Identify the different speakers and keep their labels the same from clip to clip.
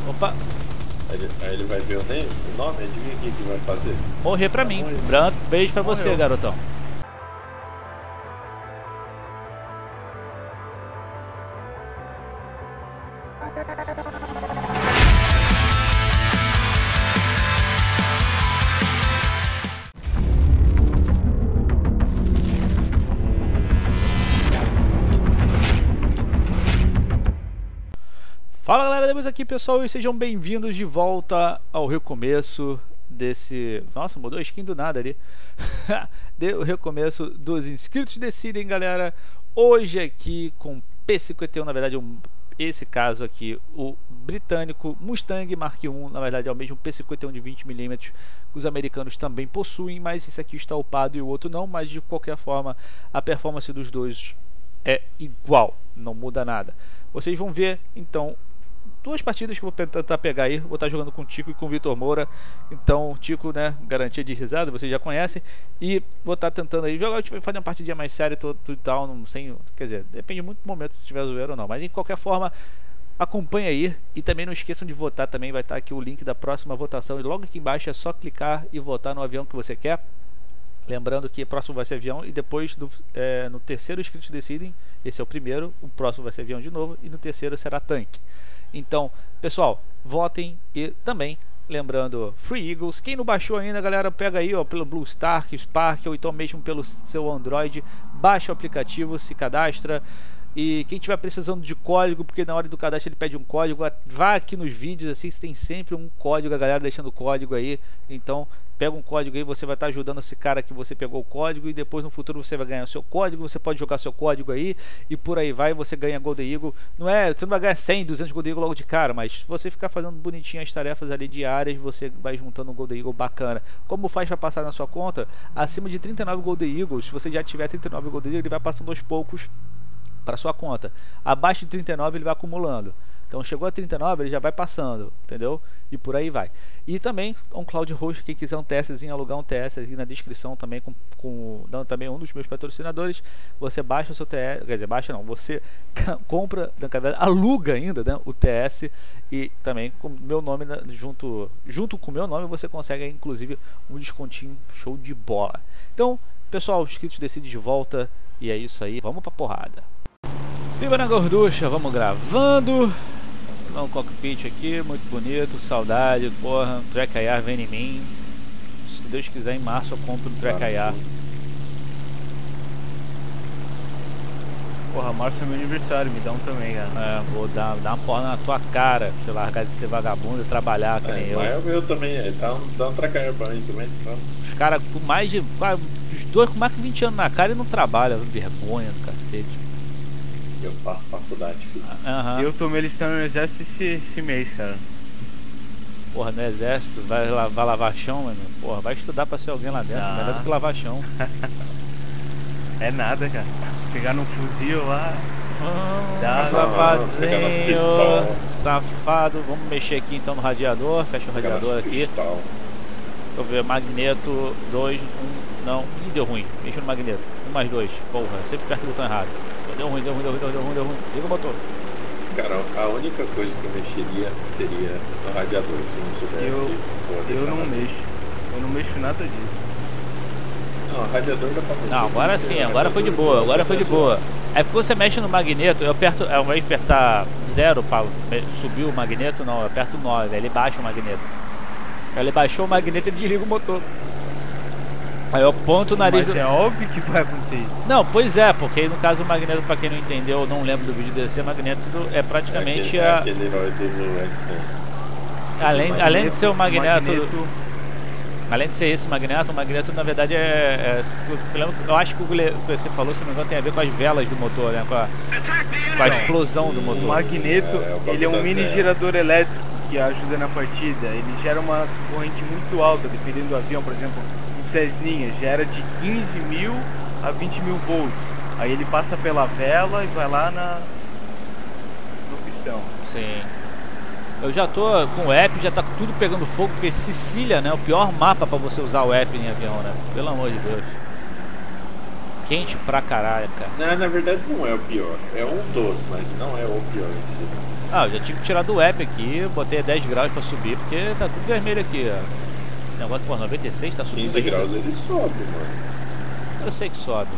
Speaker 1: Opa.
Speaker 2: Aí ele vai ver o nome, adivinha o que ele vai fazer?
Speaker 1: Morrer pra mim. Branco, beijo pra você, garotão. Fala galera, temos aqui pessoal e sejam bem-vindos de volta ao recomeço desse... Nossa, mudou a skin do nada ali. O recomeço dos Inscritos Decidem, galera. Hoje aqui com P51, na verdade esse caso aqui, o britânico Mustang Mark I, na verdade é o mesmo P51 de 20mm que os americanos também possuem, mas esse aqui está upado e o outro não, mas de qualquer forma a performance dos dois é igual, não muda nada. Vocês vão ver então duas partidas que eu vou tentar pegar aí. Vou estar jogando com o Tico e com o Vitor Moura. Então, o Tico, né, garantia de risada, vocês já conhecem. E vou estar tentando aí jogar. A gente vai fazer uma partidinha mais séria tudo e tal. Não, sem, quer dizer, depende muito do momento se tiver zoeiro ou não. Mas de qualquer forma, acompanha aí. E também não esqueçam de votar. Também vai estar aqui o link da próxima votação. E logo aqui embaixo é só clicar e votar no avião que você quer. Lembrando que o próximo vai ser avião e depois no terceiro Inscritos Decidem. Esse é o primeiro, o próximo vai ser avião de novo e no terceiro será tanque. Então, pessoal, votem e também, lembrando, Free Eagles. Quem não baixou ainda, galera, pega aí ó, pelo BlueStack, Spark ou então mesmo pelo seu Android, baixa o aplicativo, se cadastra. E quem tiver precisando de código, porque na hora do cadastro ele pede um código, vá aqui nos vídeos, assim, tem sempre um código, a galera deixando o código aí. Então, pega um código aí, você vai estar ajudando esse cara que você pegou o código e depois no futuro você vai ganhar o seu código, você pode jogar seu código aí e por aí vai, você ganha Golden Eagle. Você não vai ganhar 100, 200 Golden Eagle logo de cara, mas se você ficar fazendo bonitinho as tarefas ali diárias, você vai juntando um Golden Eagle bacana. Como faz para passar na sua conta? Acima de 39 Golden Eagles, se você já tiver 39 Golden Eagle, ele vai passando aos poucos para sua conta. Abaixo de 39 ele vai acumulando. Então chegou a 39 ele já vai passando, entendeu? E por aí vai. E também um Cloud Host, quem quiser um TSzinho, alugar um TS aqui na descrição também dando também um dos meus patrocinadores. Você baixa o seu TS, quer dizer, baixa não, você compra, aluga ainda, né, o TS e também com meu nome junto com o meu nome você consegue inclusive um descontinho show de bola. Então, pessoal, Inscritos Decidem de volta e é isso aí, vamos pra porrada. Viva na gorducha, vamos gravando. Um cockpit aqui, muito bonito, saudade, porra, Trek IR vem em mim. Se Deus quiser, em março eu compro um Trek IR.
Speaker 3: Porra, março é meu aniversário, me dá um também, cara.
Speaker 1: É, vou dar uma porra na tua cara, se largar de ser vagabundo e trabalhar que nem eu.
Speaker 2: É o meu também, dá um Trek IR pra mim também. Então.
Speaker 1: Os caras com mais de... Os dois com mais de 20 anos na cara e não trabalham, vergonha do cacete.
Speaker 2: Eu faço faculdade, filho.
Speaker 3: Eu tô me alistando no exército esse mês, cara.
Speaker 1: Porra, no exército, vai lavar chão, mano. Porra, vai estudar pra ser alguém lá dentro, melhor do que lavar chão.
Speaker 3: É nada, cara. Pegar num fuzil lá.
Speaker 1: Safadinho, safado. Vamos mexer aqui então no radiador. Fecha o radiador aqui. Deixa eu ver, magneto 2, 1. Não, ih, deu ruim. Mexa no magneto. 1 mais 2. Porra, sempre aperta o botão errado. Deu ruim. Liga o motor.
Speaker 2: Cara, a única coisa que eu mexeria seria no radiador. Se não soubesse,
Speaker 3: eu não mexo nada disso.
Speaker 2: Não, o radiador dá pra mexer.
Speaker 1: Não, agora sim, agora foi de boa, É porque você mexe no magneto, eu aperto, ao invés de apertar 0 para subir o magneto, não, eu aperto 9, aí ele baixa o magneto. Aí ele baixou o magneto e ele desliga o motor. Aí eu aponto o nariz.
Speaker 3: Mas é óbvio que vai acontecer.
Speaker 1: Não, pois é, porque no caso o magneto, pra quem não entendeu ou não lembra do vídeo desse, o magneto é praticamente
Speaker 2: aquele herói do X-Men.
Speaker 1: Além de ser o magneto. Além de ser esse magneto, o magneto na verdade eu acho que o que você falou, se não me engano, tem a ver com as velas do motor, né? Com a explosão do motor.
Speaker 3: O magneto, ele é um mini gerador elétrico que ajuda na partida. Ele gera uma corrente muito alta, dependendo do avião, por exemplo. Cessninha gera de 15.000 a 20.000 volts. Aí ele passa pela vela e vai lá no pistão.
Speaker 1: Sim. Eu já tô com o app, já tá tudo pegando fogo, porque Sicília, né, o pior mapa pra você usar o app em avião, né? Pelo amor de Deus. quente pra caralho, cara.
Speaker 2: Não, na verdade não é o pior. É um dos, mas não é o pior em si.
Speaker 1: Ah, eu já tive que tirar do app aqui, botei 10 graus pra subir, porque tá tudo vermelho aqui, ó. Negócio, pô, 96 tá subindo.
Speaker 2: 15 graus ele sobe, mano.
Speaker 1: Eu sei que sobe.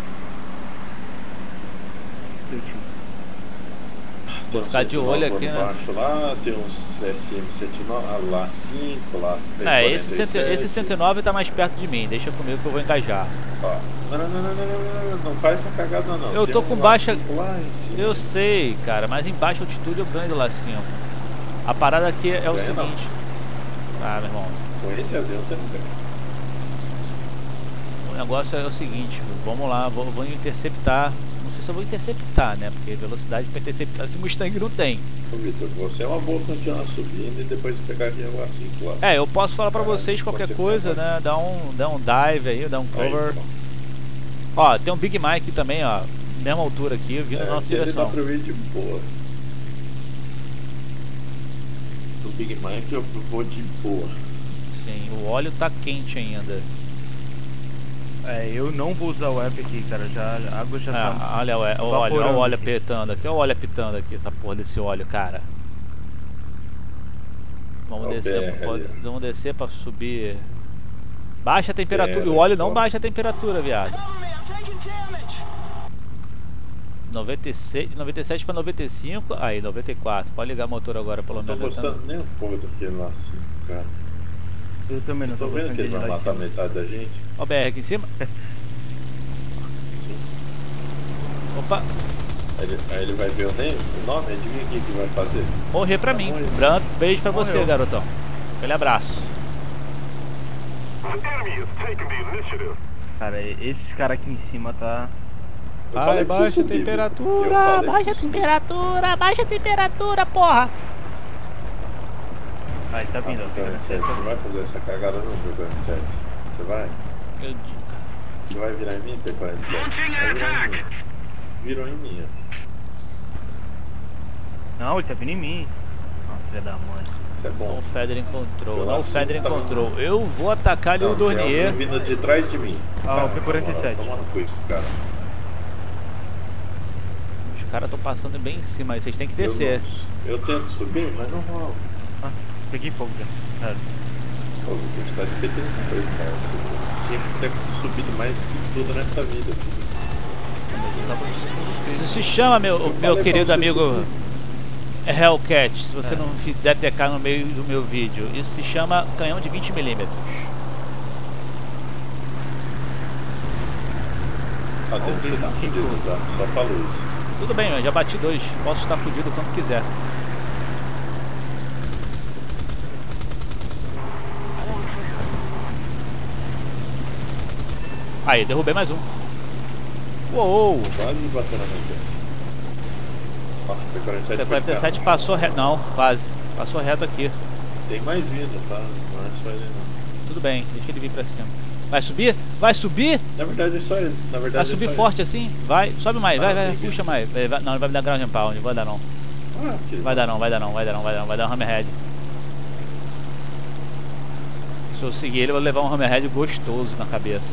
Speaker 1: Vou ficar de olho aqui, né?
Speaker 2: Embaixo lá, tem uns SM79, lá 5, lá.
Speaker 1: Esse 109 tá mais perto de mim, deixa comigo que eu vou engajar.
Speaker 2: Ó, não faz essa cagada não.
Speaker 1: Eu tô com baixa.
Speaker 2: Lá em cima.
Speaker 1: Eu sei, cara, mas em baixa altitude eu ganho do lá 5. A parada aqui é o seguinte. Ah, meu irmão.
Speaker 2: Com esse avião você não ganha.
Speaker 1: O negócio é o seguinte, vamos lá, vou interceptar. Não sei se eu vou interceptar, né? Porque velocidade pra interceptar esse Mustang não tem.
Speaker 2: Ô Vitor, você é uma boa continuar subindo e depois pegaria o A5 lá.
Speaker 1: É, eu posso falar pra vocês qualquer coisa, né? Dá um dive aí, dá um cover. Aí, ó, tem um Big Mike também, ó. Mesma altura aqui, vindo na nossa direção.
Speaker 2: Dá pra ver de boa. Do Big Mike eu vou de boa.
Speaker 1: Sim, o óleo tá quente ainda.
Speaker 3: É, eu não vou usar o app aqui, cara. A água já tá.
Speaker 1: Olha o óleo apitando aqui. Olha o óleo apitando aqui, essa porra desse óleo, cara. Vamos descer pra subir. Baixa a temperatura. O óleo não baixa a temperatura, viado. 97 pra 95. Aí, 94. Pode ligar o motor agora, pelo menos.
Speaker 2: Não tô gostando nem um pouco daquele lá assim, cara.
Speaker 3: Eu também não
Speaker 2: tô vendo que ele vai matar metade da gente.
Speaker 1: Ó o BR aqui em cima.
Speaker 2: Sim.
Speaker 1: Opa.
Speaker 2: Aí ele vai ver o nome, adivinha o que vai fazer?
Speaker 1: Morrer pra mim. Branco, beijo pra você, garotão. Aquele abraço.
Speaker 3: Cara, esse cara aqui em cima tá...
Speaker 1: Ai, baixa a temperatura, baixa a temperatura, baixa a temperatura, porra.
Speaker 3: Aí tá vindo,
Speaker 2: Você vai fazer essa cagada não, P47? Você vai? Você vai virar em mim, P47? Vai virar em mim. Virou em mim, ó.
Speaker 3: Não, ele tá vindo em mim. Nossa, filha da mãe.
Speaker 2: Isso é bom.
Speaker 1: Não, o Feder encontrou. Não, o Feder encontrou. Eu vou atacar ali o Dornier.
Speaker 2: Vindo de trás de mim.
Speaker 3: Ah, o P47.
Speaker 2: Tomando com esses caras.
Speaker 1: Os caras estão passando bem em cima, aí vocês têm que descer.
Speaker 2: Eu tento subir, mas não rola.
Speaker 3: Peguei fogo já.
Speaker 2: Pô, Vitor, você tá de PT, cara. Você tinha que ter subido mais que tudo nessa vida, filho.
Speaker 1: Isso se chama, meu querido amigo Hellcat, se você não der TK no meio do meu vídeo. Isso se chama canhão de 20mm.
Speaker 2: Você tá fudido já, só falou isso.
Speaker 1: Tudo bem, eu já bati 2. Posso estar fudido quanto quiser. Aí, derrubei mais um. Uou!
Speaker 2: Quase bateu na minha frente. Nossa, o
Speaker 1: P47 passou reto. Não, quase. Passou reto aqui.
Speaker 2: Tem mais vindo, tá? Não é só ele não.
Speaker 1: Tudo bem, deixa ele vir pra cima. Vai subir? Vai subir?
Speaker 2: Na verdade é só ele.
Speaker 1: Vai subir forte assim? Vai, sobe mais, vai, puxa mais. Não, ele vai me dar ground and pound, não vai dar não. Vai dar um hammerhead. Se eu seguir ele, eu vou levar um hammerhead gostoso na cabeça.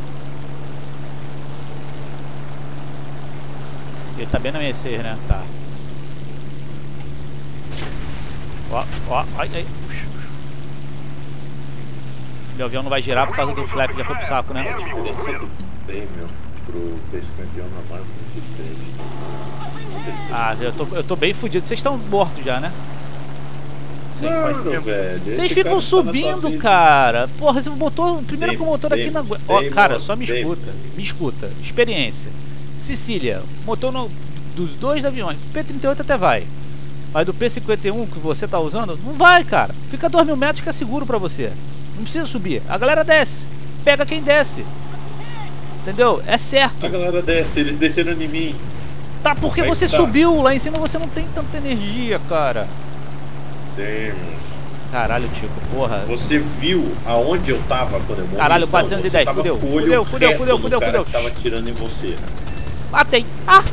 Speaker 1: Ele tá bem na minha 6, né? Tá. Ó, ai. Meu avião não vai girar por causa do flap, já foi pro saco, né?
Speaker 2: A diferença do B, meu, pro P51 normal é muito diferente.
Speaker 1: Ah, eu tô bem fudido. Vocês estão mortos já, né?
Speaker 2: Claro, velho.
Speaker 1: Vocês ficam subindo, cara. Porra, você botou primeiro com o motor aqui na... Ó, cara, só me escuta. Me escuta. Experiência. Sicília, motor dos dois aviões. P38 até vai. Mas do P51 que você tá usando, não vai, cara. Fica a 2.000 metros que é seguro pra você. Não precisa subir. A galera desce. Pega quem desce. Entendeu? É certo.
Speaker 2: A galera desce, eles desceram em mim.
Speaker 1: Tá, porque você subiu lá em cima, você não tem tanta energia, cara.
Speaker 2: Temos.
Speaker 1: Caralho, Tico, porra.
Speaker 2: Você viu aonde eu tava quando eu morri?
Speaker 1: Caralho, 410, fudeu. Fudeu.
Speaker 2: Tava atirando em você.
Speaker 1: Matei.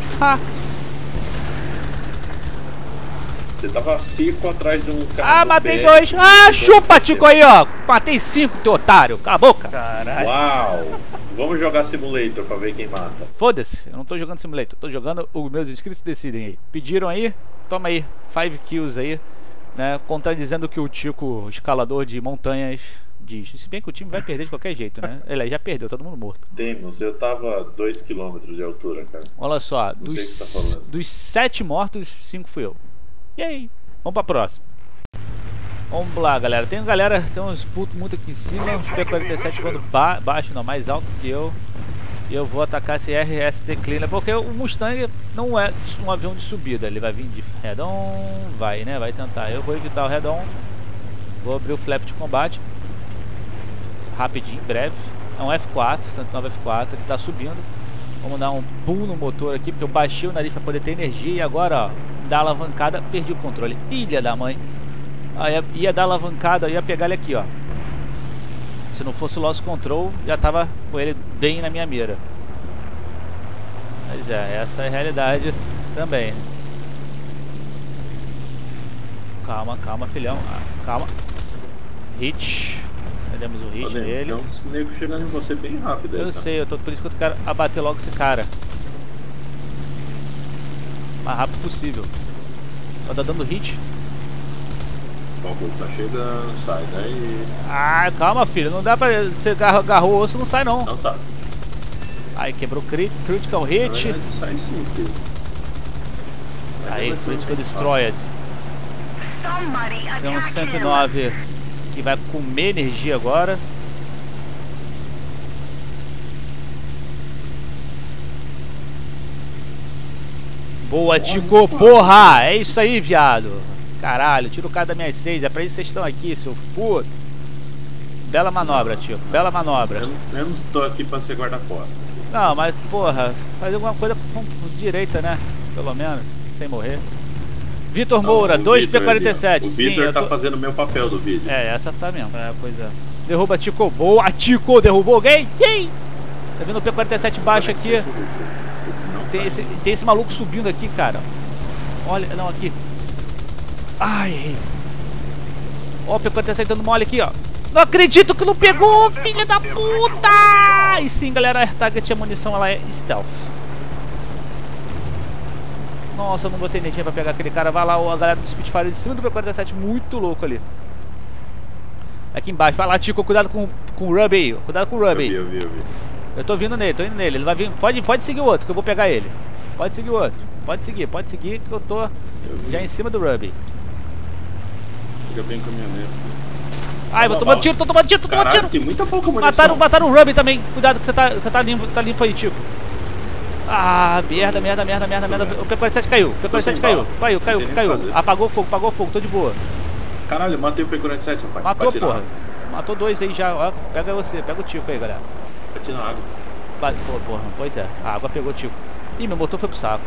Speaker 2: Você tava seco atrás de um cara.
Speaker 1: Matei 2. Chupa, Tico aí, ó. Matei 5, teu otário. Cala a boca.
Speaker 3: Caralho.
Speaker 2: Uau. Vamos jogar Simulator pra ver quem mata.
Speaker 1: Foda-se, eu não tô jogando Simulator, tô jogando os meus inscritos decidem aí. Pediram aí, toma aí, 5 kills aí, né? Contradizendo o que o Tico, escalador de montanhas, diz. Se bem que o time vai perder de qualquer jeito, né? Ele já perdeu, todo mundo morto.
Speaker 2: Temos, eu tava a 2 km de altura, cara.
Speaker 1: Olha só, dos 7 mortos, 5 fui eu. E aí? Vamos pra próxima. Vamos lá, galera. Tem uns putos muito aqui em cima, uns P-47 voando baixo, não, mais alto que eu. E eu vou atacar esse RST Cleaner, porque o Mustang não é um avião de subida. Ele vai vir de head-on, vai, né? Vai tentar. Eu vou evitar o head-on. Vou abrir o flap de combate. Rapidinho, breve. É um F4, 109 F4, ele tá subindo. Vamos dar um pull no motor aqui, porque eu baixei o nariz para poder ter energia. E agora, ó, dá alavancada, perdi o controle. Filha da mãe. Aí ia dar alavancada, eu ia pegar ele aqui, ó. Se não fosse o loss control, já tava com ele bem na minha mira. Mas essa é a realidade também. Calma, calma, filhão. Calma. Hit. Perdemos um hit nele.
Speaker 2: Tem uns negros chegando em você bem rápido aí,
Speaker 1: eu sei, por isso que eu quero abater logo esse cara. O mais rápido possível. Tá dando hit.
Speaker 2: O povo tá chegando, sai daí.
Speaker 1: Ah, calma, filho. Não dá pra... Você agarrou o osso, não sai não.
Speaker 2: Não tá.
Speaker 1: Aí, quebrou critical hit.
Speaker 2: Na verdade, sai sim, filho.
Speaker 1: Aí, critical destroyed. Tem um 109 que vai comer energia agora. Boa, Tico, porra! É isso aí, viado. Caralho, tira o cara da minha 6. É pra isso que vocês estão aqui, seu puto. Bela manobra, Tico. Bela manobra.
Speaker 2: Eu não estou aqui pra ser guarda-costa.
Speaker 1: Não, mas, porra, fazer alguma coisa com direita, né? Pelo menos, sem morrer. Vitor Moura, 2P47.
Speaker 2: O Vitor tá fazendo o meu papel do vídeo.
Speaker 1: Essa tá mesmo. Pois é. Derruba Tico. Boa, Tico, derrubou alguém. Tá vendo o P47 baixo aqui? Tem esse maluco subindo aqui, cara. Olha, não, aqui. Ai. Ó, o P47 dando mole aqui, ó. Não acredito que não pegou, filha da puta! E sim, galera, a target e a munição, ela é stealth. Nossa, eu não botei energia pra pegar aquele cara. Vai lá, a galera do Spitfire de cima do P47, muito louco ali. Aqui embaixo, vai lá, Tico, cuidado com o Ruby aí. Cuidado com o Ruby.
Speaker 2: Eu vi.
Speaker 1: Eu tô vindo nele, Ele vai vir. Pode seguir o outro, que eu vou pegar ele. Pode seguir o outro. Pode seguir que eu tô já em cima do Ruby.
Speaker 2: Fica bem caminhoneiro.
Speaker 1: Ai, vou tomando tiro, tô tomando tiro.
Speaker 2: Tem muita pouca munição.
Speaker 1: Mataram o Ruby também. Cuidado que você tá limpo aí, Tico. Ah, merda. O P47 caiu. Caiu. Apagou o fogo, tô de boa.
Speaker 2: Caralho, matei o P47, rapaz.
Speaker 1: Matou, porra. Matou 2 aí já, ó. Pega o Tico aí, galera.
Speaker 2: Bati na água.
Speaker 1: Porra, pois é. A água pegou o Tico. Ih, meu motor foi pro saco.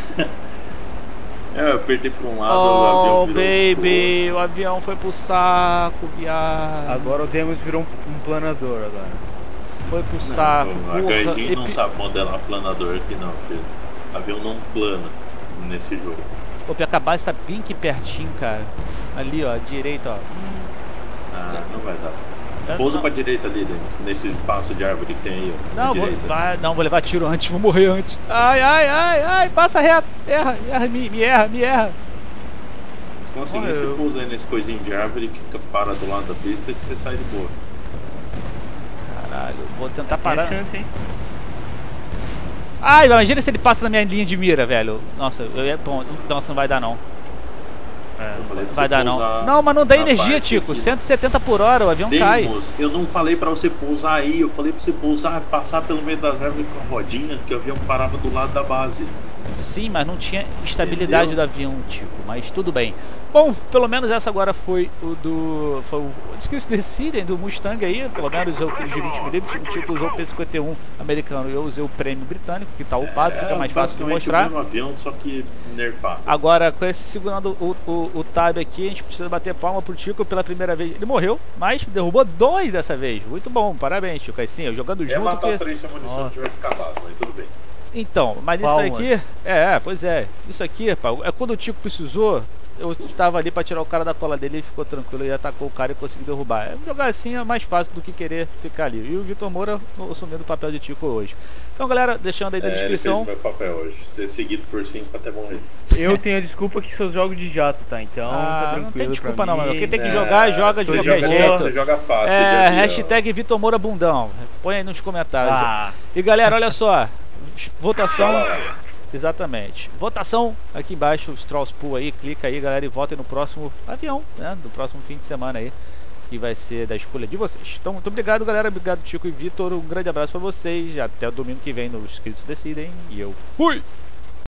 Speaker 2: Eu perdi pra um lado, o avião virou.
Speaker 1: Baby, o avião foi pro saco, viado.
Speaker 3: Agora o Demus virou um planador agora.
Speaker 1: Foi pro saco.
Speaker 2: A Gaijin não sabe modelar planador aqui não, filho. O avião não plana nesse jogo.
Speaker 1: O Piacabá está bem aqui pertinho, cara. Ali, ó, direita, ó.
Speaker 2: Não vai dar. Pousa pra direita ali, Denis, nesse espaço de árvore que tem aí, ó.
Speaker 1: Vou levar tiro antes, vou morrer antes. Ai, passa reto. Me erra.
Speaker 2: Se conseguir, você pousa aí nesse coisinho de árvore que fica para do lado da pista que você sai de boa.
Speaker 1: Caralho, vou tentar parar. Ai, imagina se ele passa na minha linha de mira, velho. Nossa, nossa, não vai dar não. Vai dar não. Não, mas não dá energia, Tico. 170 por hora, o avião cai.
Speaker 2: Eu não falei pra você pousar aí, eu falei pra você pousar, passar pelo meio das árvores com a rodinha, que o avião parava do lado da base.
Speaker 1: Sim, mas não tinha estabilidade do avião, Tico. Mas tudo bem. Bom, pelo menos essa agora foi o Inscritos decidem do Mustang aí. Pelo menos eu usei de 20mm. O Tico usou o P51 americano e eu usei o prêmio britânico, que tá upado, fica mais fácil de mostrar.
Speaker 2: O mesmo avião, só que nerfado.
Speaker 1: Agora, com esse segurando o tab aqui, a gente precisa bater palma pro Tico pela primeira vez. Ele morreu, mas derrubou 2 dessa vez. Muito bom, parabéns, Tico. Aí sim, eu jogando junto.
Speaker 2: Ia matar 3 se a munição tivesse acabado, mas tudo bem.
Speaker 1: Então, mas isso aqui... pois é. Isso aqui, rapaz, é quando o Tico precisou eu estava ali pra tirar o cara da cola dele, ele ficou tranquilo e atacou o cara e conseguiu derrubar. Jogar assim é mais fácil do que querer ficar ali. E o Vitor Moura assumindo o papel de Tico hoje. Então, galera, deixando aí na descrição.
Speaker 2: Ele fez o meu papel hoje, ser seguido por 5 até morrer.
Speaker 3: Eu tenho a desculpa que seus jogos de jato, tá? Então, tá tranquilo.
Speaker 1: Não tem desculpa não, mano. Quem tem que jogar, joga de qualquer jeito.
Speaker 2: Você joga fácil.
Speaker 1: Hashtag Vitor Moura Bundão. Põe aí nos comentários. E galera, olha só. Votação. Exatamente. Votação aqui embaixo, os Trolls Pool aí, clica aí, galera, e votem no próximo avião, né? No próximo fim de semana aí, que vai ser da escolha de vocês. Então, muito obrigado, galera. Obrigado, Tico e Vitor. Um grande abraço pra vocês. Até o domingo que vem nos Inscritos Decidem. E eu fui!